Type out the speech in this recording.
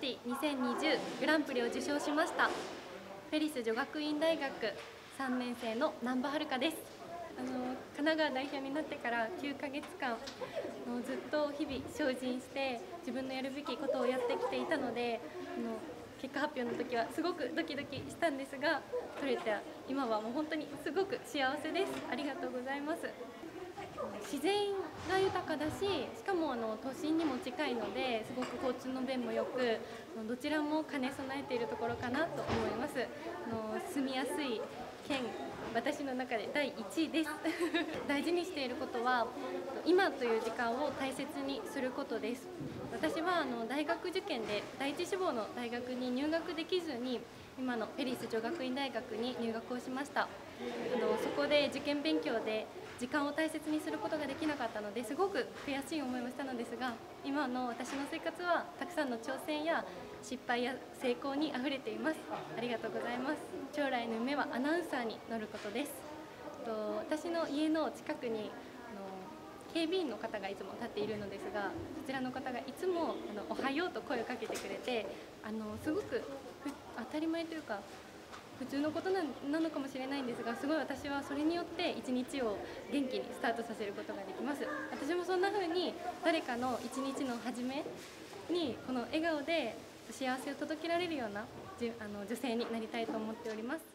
ティ2020グランプリを受賞しましたフェリス女学院大学3年生の南波遥です。神奈川代表になってから9ヶ月間ずっと日々精進して自分のやるべきことをやってきていたので、結果発表の時はすごくドキドキしたんですが、取れた今はもう本当にすごく幸せです。ありがとうございます。自然が豊かだし、しかも都心にも近いので、すごく交通の便も良く、どちらも兼ね備えているところかなと思います。住みやすい県、私の中で第1位です大事にしていることは、今という時間を大切にすることです。私は大学受験で第一志望の大学に入学できずに、今のフェリス女学院大学に入学をしました。そこで受験勉強で時間を大切にすることができなかったので、すごく悔しい思いをしたのですが、今の私の生活はたくさんの挑戦や失敗や成功にあふれています。ありがとうございます。将来の夢はアナウンサーになることです。私の家の近くに警備員の方がいつも立っているのですが、そちらの方がいつもおはようと声をかけてくれて、すごく当たり前というか普通のことなのかもしれないんですが、すごい私はそれによって一日を元気にスタートさせることができます。私もそんな風に誰かの一日の初めにこの笑顔で幸せを届けられるような女性になりたいと思っております。